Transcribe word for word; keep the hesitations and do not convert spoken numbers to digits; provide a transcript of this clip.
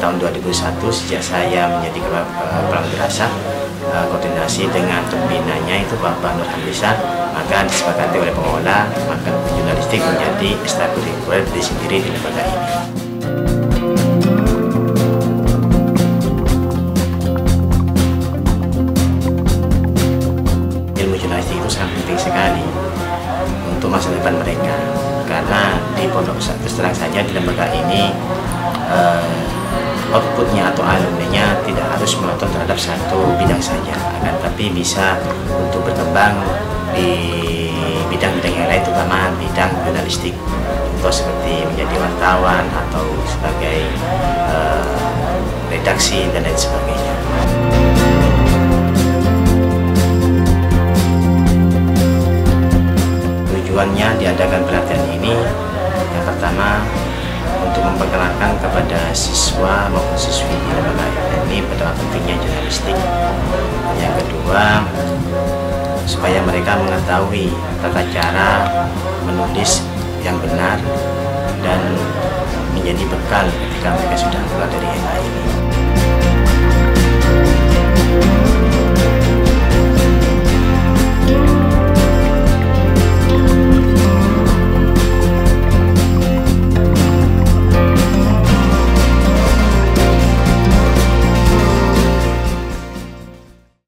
tahun dua ribu satu sejak saya menjadi kepala madrasah, koordinasi dengan pembinanya itu Bapak Nur Hamdisa, maka disepakati oleh pengelola maka jurnalistik menjadi ekstrakurikuler di sendiri di lembaga ini. Ilmu jurnalistik itu sangat penting sekali untuk masa depan mereka, karena di pondok terus terang saja di lembaga ini eh, outputnya atau alumninya tidak harus menonton terhadap satu bidang saja, akan tapi bisa untuk berkembang di bidang-bidang yang lain, terutama bidang jurnalistik, contoh seperti menjadi wartawan atau sebagai uh, redaksi dan lain sebagainya. Tujuannya diadakan pelatihan ini yang pertama untuk memperkenalkan kepada siswa maupun siswi di lembaga ini betapa pentingnya jurnalistik. Yang kedua, supaya mereka mengetahui tata cara menulis yang benar dan menjadi bekal ketika mereka sudah keluar dari M A ini.